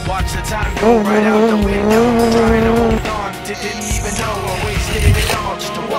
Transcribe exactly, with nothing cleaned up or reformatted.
Watch the time go right out the window. Trying to hold on, didn't even know I wasted it all just to